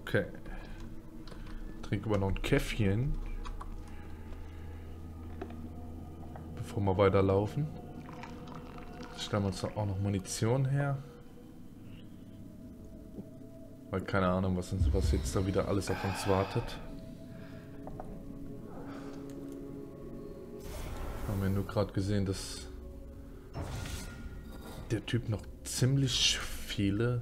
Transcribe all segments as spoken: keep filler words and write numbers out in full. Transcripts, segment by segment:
Okay. Trink aber noch ein Käffchen. Bevor wir weiterlaufen. Stellen wir uns auch noch Munition her. Weil keine Ahnung, was, uns, was jetzt da wieder alles auf uns wartet. Haben wir nur gerade gesehen, dass der Typ noch ziemlich viele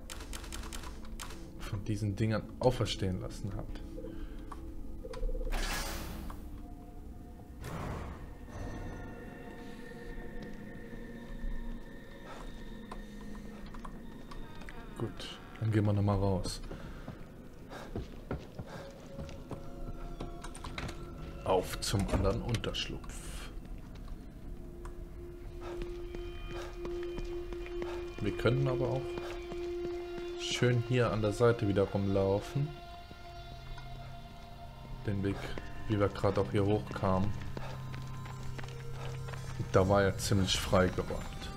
von diesen Dingern auferstehen lassen hat. Gut, dann gehen wir nochmal raus. Auf zum anderen Unterschlupf. Wir können aber auch schön hier an der Seite wieder rumlaufen. Den Weg, wie wir gerade auch hier hochkamen. Da war er ziemlich freigeräumt.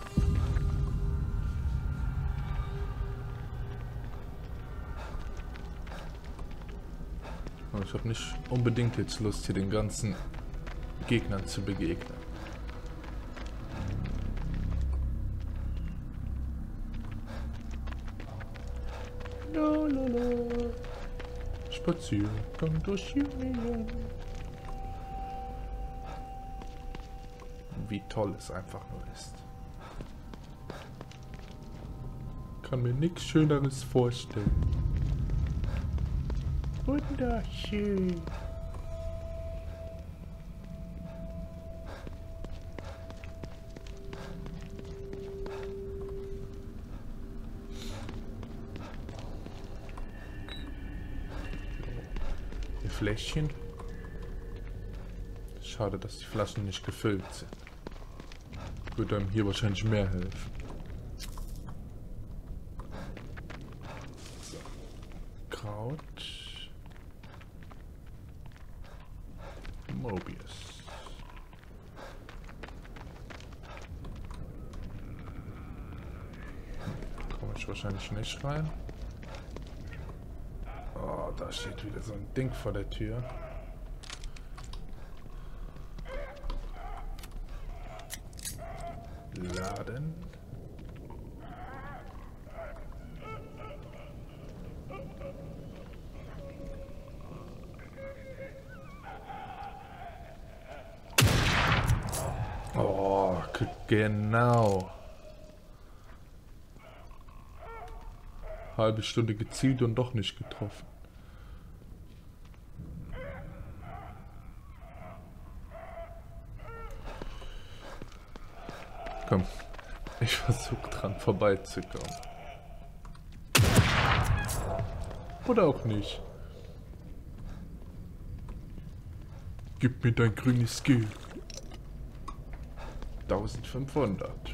Ich habe nicht unbedingt jetzt Lust, hier den ganzen Gegnern zu begegnen. Lalala. Spaziergang durch Julian. Wie toll es einfach nur ist. Kann mir nichts Schöneres vorstellen. Wunderschön. Ihr Fläschchen. Schade, dass die Flaschen nicht gefüllt sind. Würde einem hier wahrscheinlich mehr helfen. So. Kraut. Mobius. Komme ich wahrscheinlich nicht rein. Oh, da steht wieder so ein Ding vor der Tür. Laden. Oh, genau. Halbe Stunde gezielt und doch nicht getroffen. Komm, ich versuche dran vorbeizukommen. Oder auch nicht. Gib mir dein grünes Skill. eintausendfünfhundert.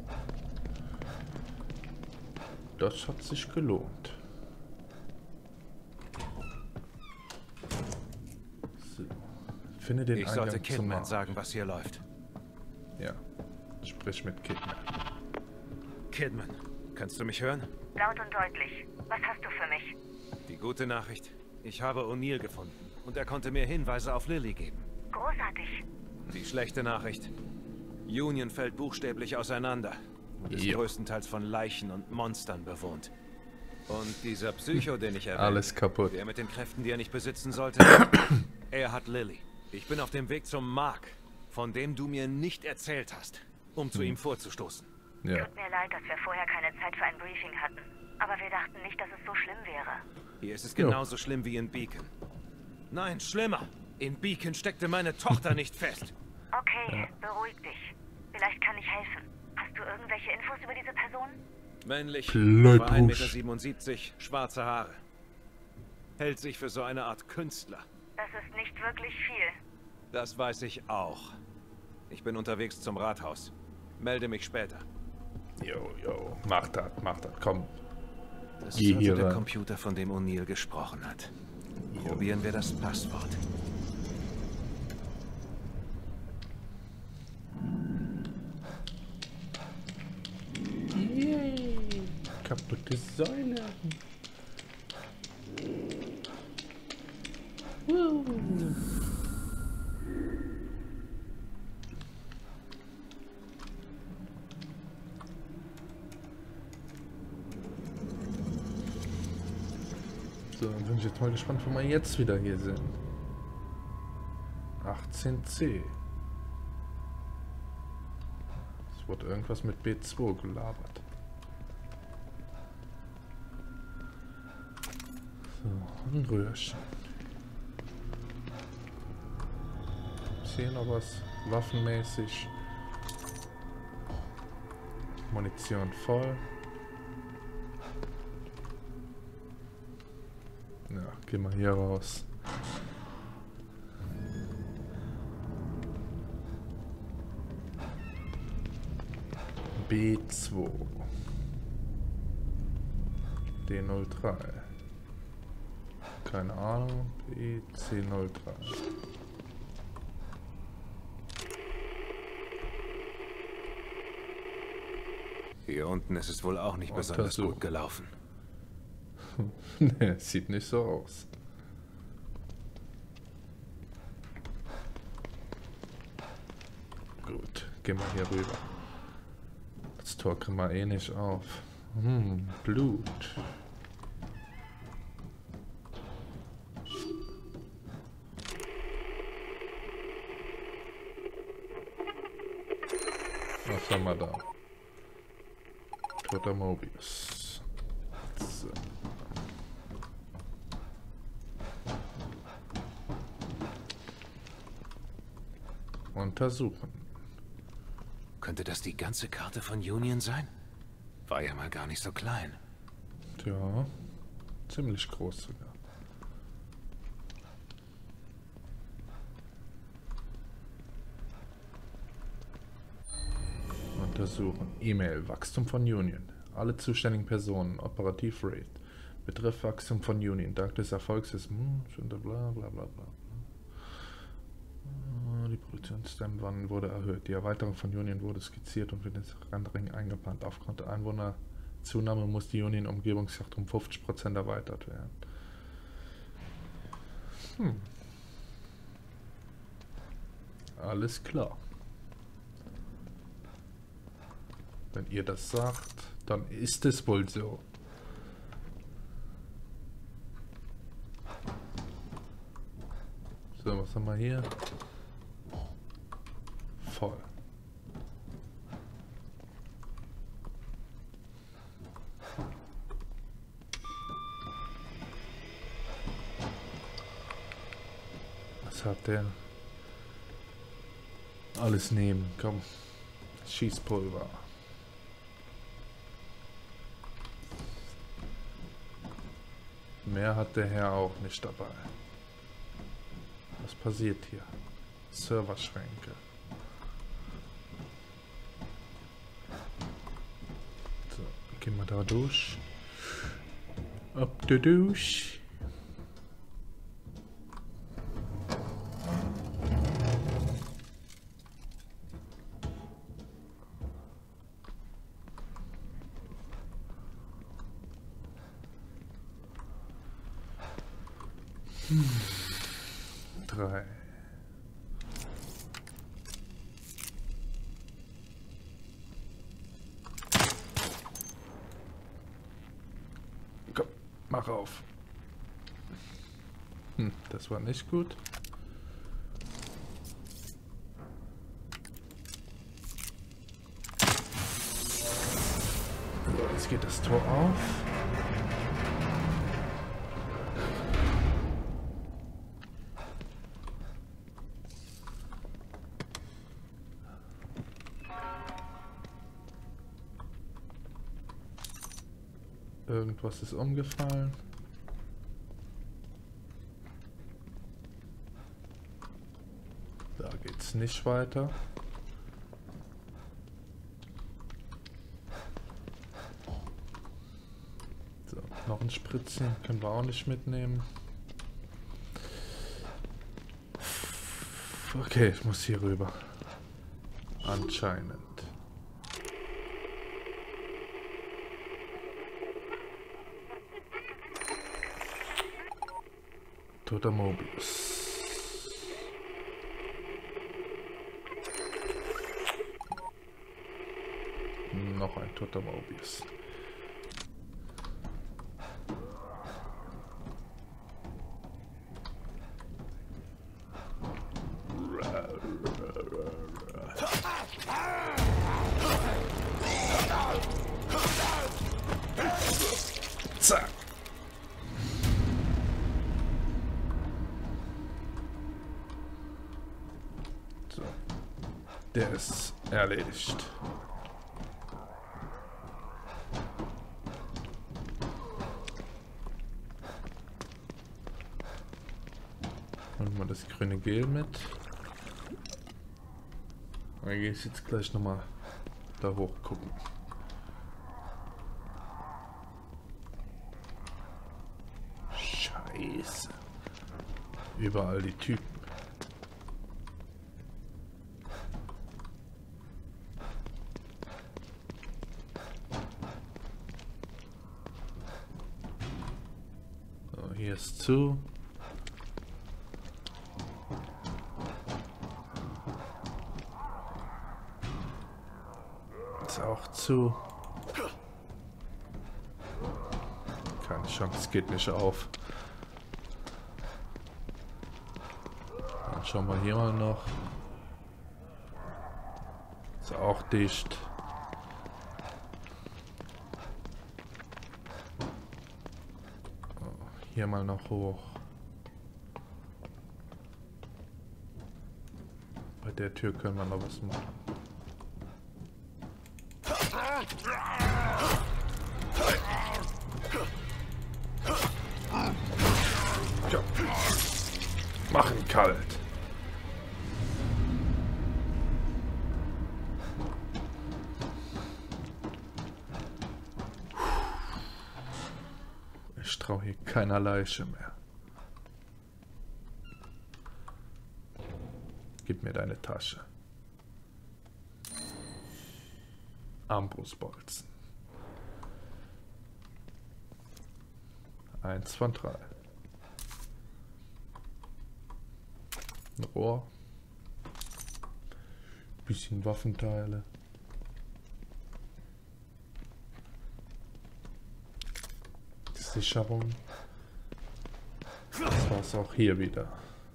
Das hat sich gelohnt. So. Finde den Ich Eingang sollte zum Kidman Markt. sagen, was hier läuft. Ja, sprich mit Kidman. Kidman, kannst du mich hören? Laut und deutlich. Was hast du für mich? Die gute Nachricht. Ich habe O'Neill gefunden und er konnte mir Hinweise auf Lily geben. Großartig. Die schlechte Nachricht. Union fällt buchstäblich auseinander und ist Jo. größtenteils von Leichen und Monstern bewohnt. Und dieser Psycho, den ich erwähnt, Alles kaputt. der mit den Kräften, die er nicht besitzen sollte, er hat Lily. Ich bin auf dem Weg zum Mark, von dem du mir nicht erzählt hast, um zu Hm. ihm vorzustoßen. Ja. Tut mir leid, dass wir vorher keine Zeit für ein Briefing hatten. Aber wir dachten nicht, dass es so schlimm wäre. Hier ist es Jo. genauso schlimm wie in Beacon. Nein, schlimmer. In Beacon steckte meine Tochter nicht fest. Okay, beruhig dich. Vielleicht kann ich helfen. Hast du irgendwelche Infos über diese Person? Männlich, Blöd, etwa ein Meter Busch. siebenundsiebzig, schwarze Haare. Hält sich für so eine Art Künstler. Das ist nicht wirklich viel. Das weiß ich auch. Ich bin unterwegs zum Rathaus. Melde mich später. Jo, jo, mach das, mach das, komm. Das Geh ist hier also der rein. Computer, von dem O'Neill gesprochen hat. Probieren wir das Passwort. Yay. Kaputte Säule. So, dann bin ich jetzt mal gespannt, wo wir jetzt wieder hier sind. achtzehn C. Es wurde irgendwas mit B zwei gelabert. So, ein Röhrchen. Ist hier noch was waffenmäßig? Munition voll. Ja, gehen wir hier raus. B zwei. D null drei. Keine Ahnung. B C null drei. Hier unten ist es wohl auch nicht Oh, besonders Versuch. gut gelaufen. Ne, sieht nicht so aus. Gut, gehen wir hier rüber. Das Tor kriegen wir eh nicht auf. Hm, Blut. Was haben wir da? Toter Mobius. So. Untersuchen. Könnte das die ganze Karte von Union sein? War ja mal gar nicht so klein. Ja, ziemlich groß sogar. Untersuchen. E-Mail. Wachstum von Union. Alle zuständigen Personen. Operativ Raid. Betreff Wachstum von Union. Dank des Erfolgs ist... Hm, bla bla bla bla. Die Produktionsstemmwann wurde erhöht. Die Erweiterung von Union wurde skizziert und für den Randring eingeplant. Aufgrund der Einwohnerzunahme muss die Union-Umgebungsschacht um fünfzig Prozent erweitert werden. Hm. Alles klar. Wenn ihr das sagt, dann ist es wohl so. So, was haben wir hier? Voll. Was hat der? Alles nehmen, komm. Schießpulver. Mehr hat der Herr auch nicht dabei. Was passiert hier? Serverschränke. So, gehen wir da durch. Ab der durch. Hm. Drei. Komm, mach auf. Hm, das war nicht gut. So, jetzt geht das Tor auf. Irgendwas ist umgefallen. Da geht's nicht weiter. So, noch ein Spritzchen können wir auch nicht mitnehmen. Okay, ich muss hier rüber. Anscheinend. toter Mobius. Noch ein toter Mobius. Zack. So. Der ist erledigt. Nehmen wir das grüne Gel mit. Dann gehe ich jetzt gleich nochmal da hoch gucken. Scheiße. Überall die Typen. So, hier ist zu. Auch zu. Keine Chance, geht nicht auf. Dann schauen wir hier mal noch. Ist auch dicht. Hier mal noch hoch. Bei der Tür können wir noch was machen. Ja. Machen kalt. Ich traue hier keiner Leiche mehr. Gib mir deine Tasche. Armbrustbolzen. Eins von drei. Ein Rohr. Bisschen Waffenteile. Sicherung. Das war's auch hier wieder.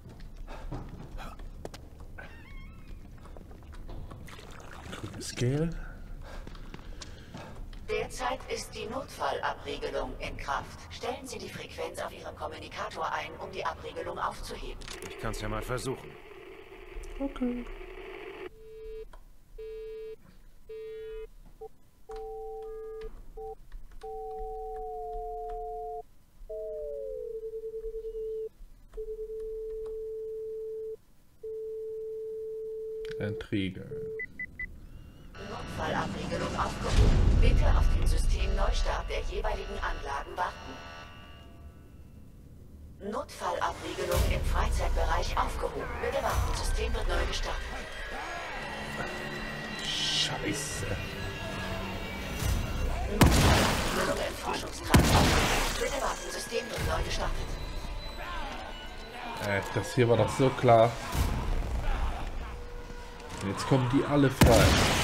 Grünes Gel. Derzeit ist die Notfallabriegelung in Kraft. Stellen Sie die Frequenz auf Ihrem Kommunikator ein, um die Abriegelung aufzuheben. Ich kann's ja mal versuchen. Okay. Entriegeln. Notfallabriegelung aufgehoben. Bitte auf den Systemneustart der jeweiligen Anlagen warten. Notfallabriegelung im Freizeitbereich aufgehoben. Bitte warten, System wird neu gestartet. Scheiße. Notfallabriegelung im Forschungstrakt aufgehoben. Bitte warten, System wird neu gestartet. Äh, das hier war doch so klar. Jetzt kommen die alle frei.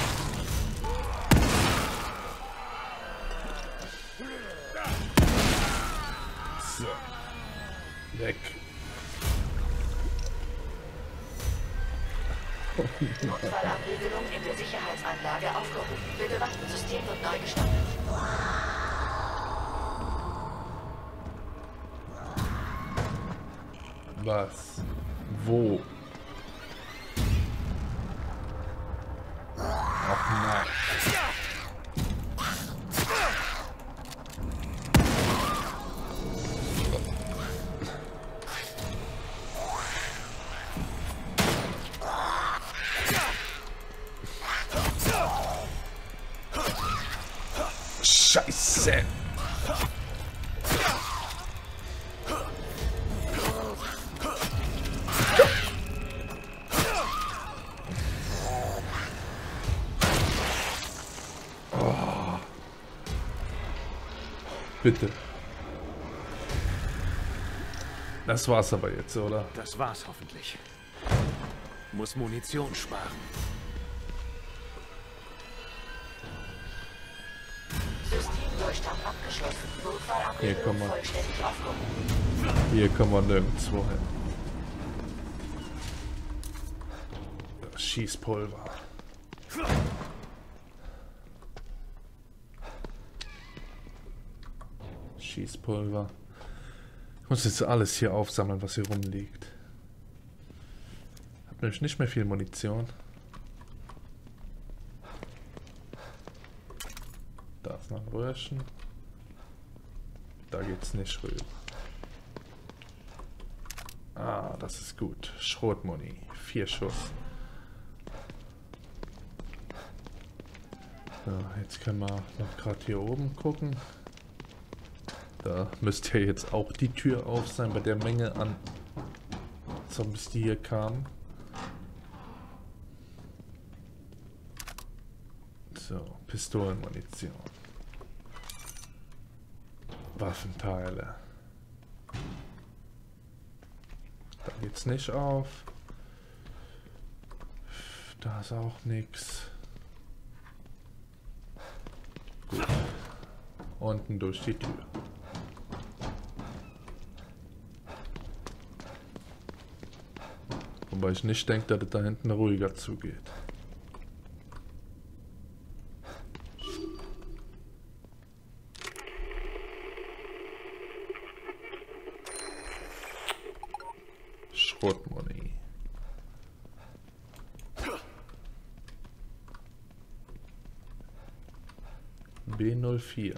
So. Weg. Notfallabriegelung in der Sicherheitsanlage aufgehoben. Bitte warten, System wird neu gestartet. Was? Wo? Ach nein. Scheiße. Bitte. Das war's aber jetzt, oder? Das war's hoffentlich. Muss Munition sparen. Systemdurchstand abgeschlossen. Hier kann Notfallabregelung man, vollständig aufgehoben. hier kann man nirgendwo hin. Schießpulver. Schießpulver. Ich muss jetzt alles hier aufsammeln, was hier rumliegt. Hab nämlich nicht mehr viel Munition. Da ist noch ein Röhrchen. Da geht's nicht rüber. Ah, das ist gut. Schrotmuni. Vier Schuss. So, jetzt können wir noch gerade hier oben gucken. Da müsste ja jetzt auch die Tür auf sein bei der Menge an Zombies, die hier kamen. So, Pistolenmunition. Waffenteile. Da geht's nicht auf. Da ist auch nichts. Gut. Unten durch die Tür. Wobei ich nicht denke, dass es da hinten ruhiger zugeht. Schrotmuni. B null vier.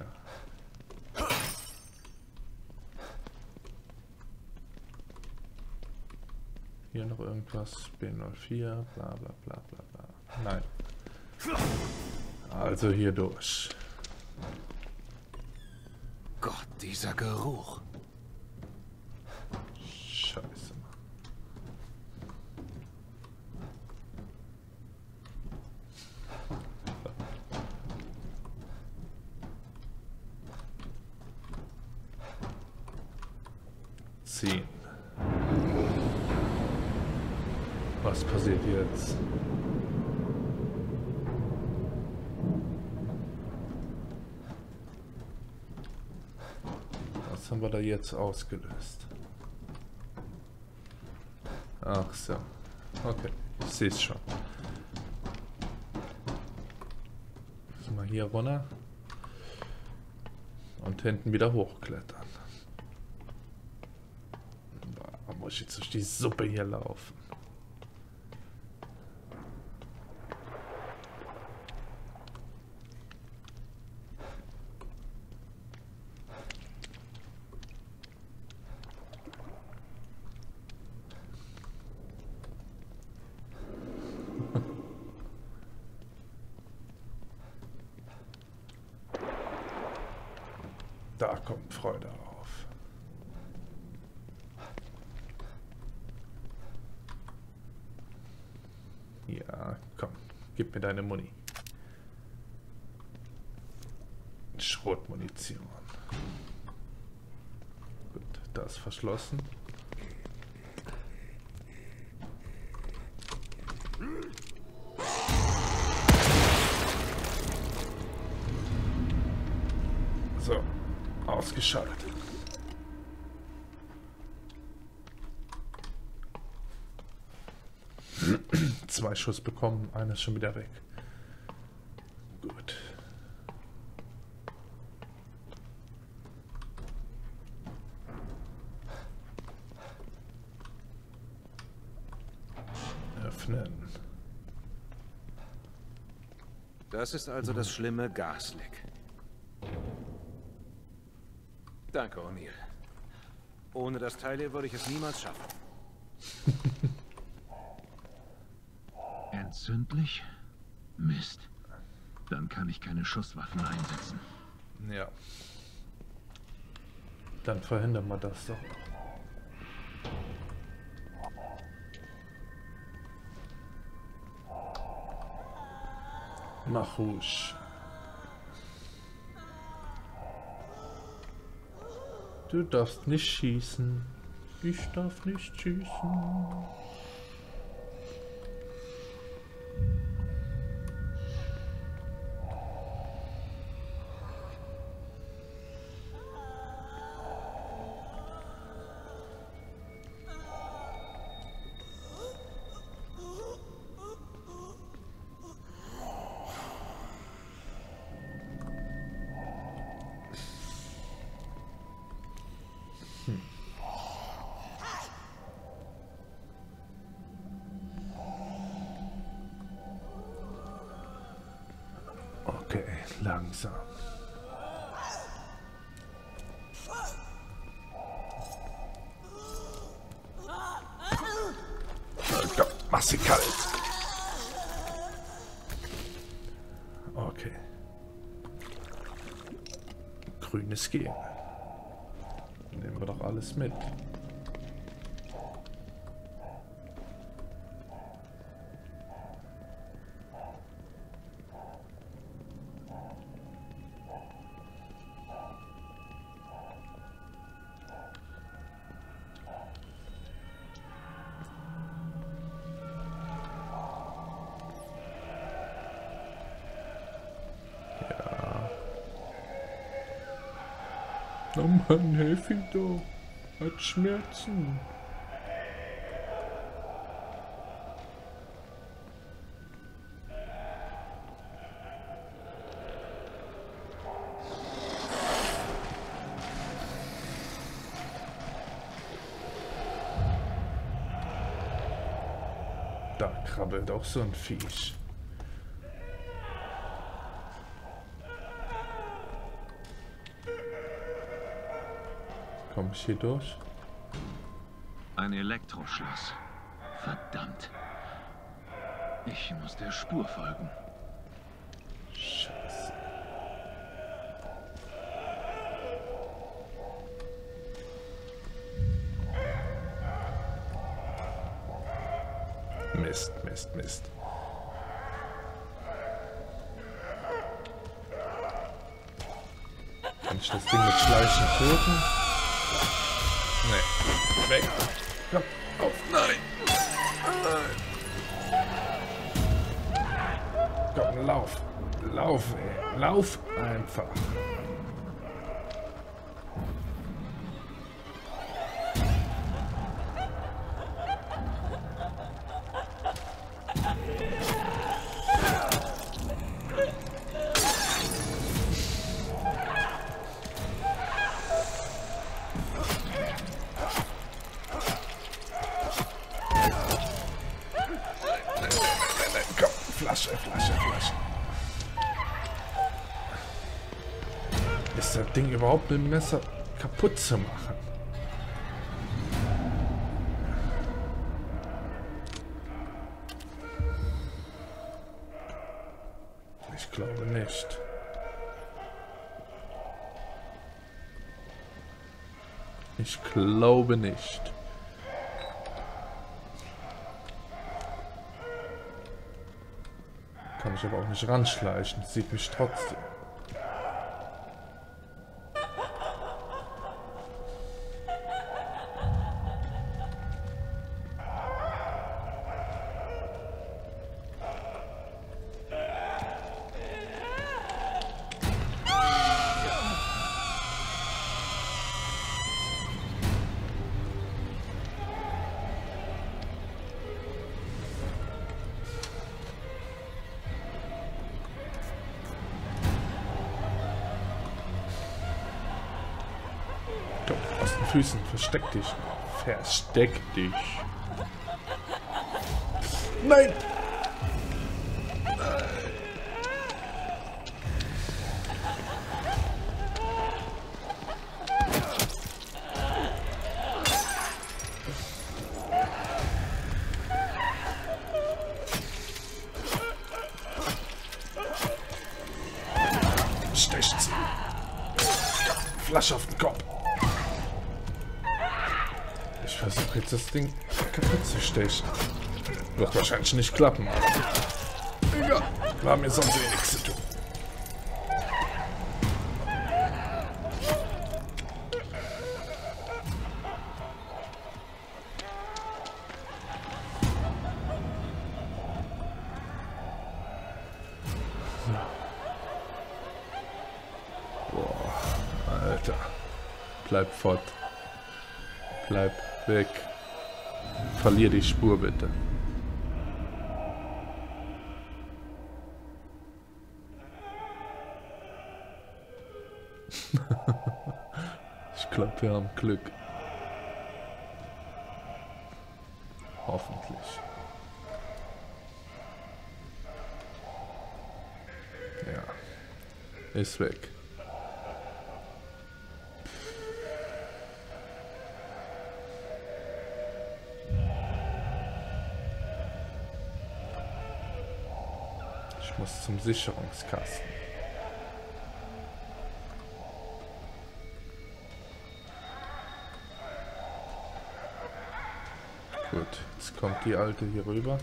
Hier noch irgendwas. B null vier. Bla bla bla bla bla. Nein. Also hier durch. Gott, dieser Geruch. Scheiße. Ziehen. Was passiert jetzt? Was haben wir da jetzt ausgelöst? Ach so. Okay, ich sehe es schon. Mal hier runter. Und hinten wieder hochklettern. Da muss ich jetzt durch die Suppe hier laufen. Da kommt Freude auf. Ja, komm, gib mir deine Muni. Schrotmunition. Gut, da ist verschlossen. So. Ausgeschaltet. Zwei Schuss bekommen, einer ist schon wieder weg. Gut. Öffnen. Das ist also das schlimme Gasleck. Danke, O'Neill. Ohne das Teil hier würde ich es niemals schaffen. Entzündlich? Mist. Dann kann ich keine Schusswaffen einsetzen. Ja. Dann verhindern wir das doch. Mach ruhig. Du darfst nicht schießen. Ich darf nicht schießen. Okay, langsam. Komm, mach sie kalt. Okay. Grünes Gehen. Nehmen wir doch alles mit. Oh Mann, helf ihm doch. Hat Schmerzen. Da krabbelt auch so ein Viech. Komme ich hier durch? Ein Elektroschloss. Verdammt. Ich muss der Spur folgen. Scheiße. Mist, Mist, Mist. Kann ich das Ding mit Schleichen töten? Nee. Weg. Komm, auf. Nein. Nein. Komm, lauf. Lauf, ey. Lauf einfach. Flasche, Flasche, Flasche. Ist das Ding überhaupt mit dem Messer kaputt zu machen? Ich glaube nicht. Ich glaube nicht. Kann ich aber auch nicht ranschleichen. Sieht mich trotzdem. Aus den Füßen, versteck dich. Versteck dich. Nein! Stecht sie. Flasche auf den Kopf. Ich versuche jetzt das Ding kaputt zu stechen. Wird wahrscheinlich nicht klappen. Egal. Wir haben hier sonst eh nichts zu tun. Bleib fort. Bleib weg. Verlier die Spur bitte. Ich glaube, wir haben Glück. Hoffentlich. Ja. Ist weg. Ich muss zum Sicherungskasten. Gut, jetzt kommt die Alte hier rüber.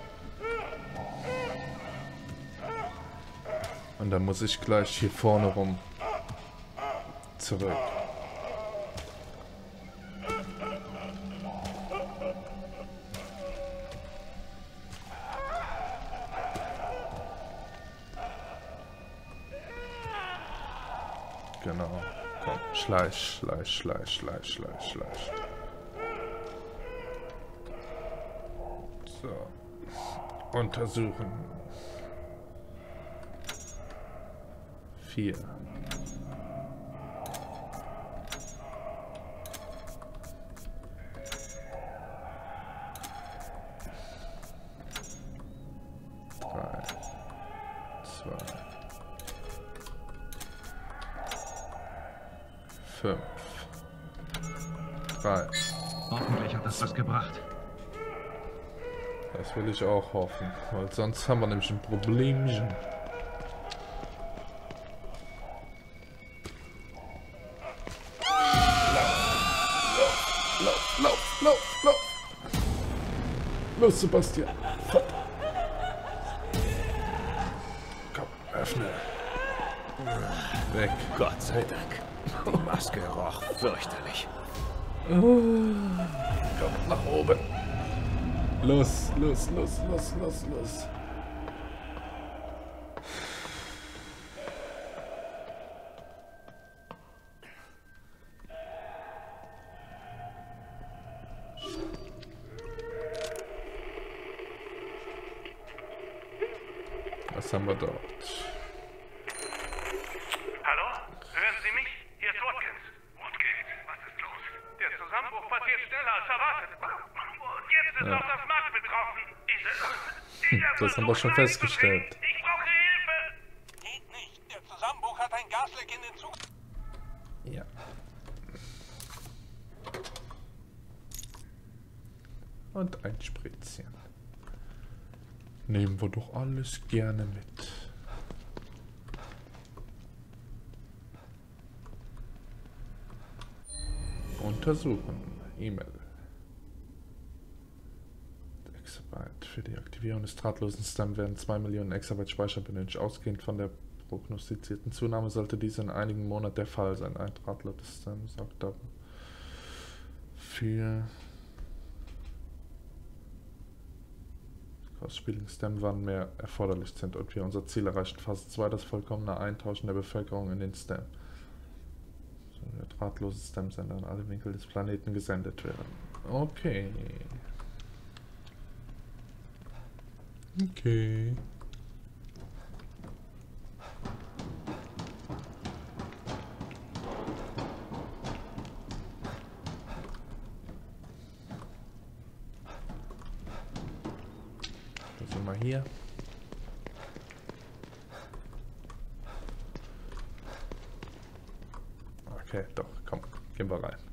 Und dann muss ich gleich hier vorne rum zurück. Genau. Komm, schleich, schleich, schleich, schleich, schleich, schleich. So. Untersuchen. Vier. Drei. Zwei. Fünf. Drei. Hoffentlich hat das was gebracht. Das will ich auch hoffen, weil sonst haben wir nämlich ein Problemchen. Lauf, lauf, lauf, lauf, lauf. Los, Sebastian. Komm, öffne. Weg. Gott sei Dank. Die Maske roch fürchterlich. Komm, nach oben. Los, los, los, los, los, los. Was haben wir dort? Hallo? Hören Sie mich? Hier ist Watkins. Watkins, was ist los? Der Zusammenbruch passiert schneller als erwartet. Und jetzt ist Ja. auch das Markt betroffen. Diese, dieser Das haben wir schon Versuch, festgestellt. Ich brauche Hilfe! Geht nicht. Der Zusammenbruch hat ein Gasleck in den Zug. Ja. Und ein Spritzchen. Nehmen wir doch alles gerne mit. Untersuchen. E-Mail. Exabyte. Für die Aktivierung des drahtlosen Stem werden zwei Millionen Exabyte Speicher benötigt. Ausgehend von der prognostizierten Zunahme sollte dies in einigen Monaten der Fall sein. Ein drahtloses Stem sorgt aber für ausspieligen Stem, wann mehr erforderlich sind und wir unser Ziel erreichen. Phase zwei, das vollkommene Eintauschen der Bevölkerung in den Stem. So, der drahtlose Stem-Sender an alle Winkel des Planeten gesendet werden. Okay. Okay. Mal hier. Okay, doch, komm, gehen wir rein.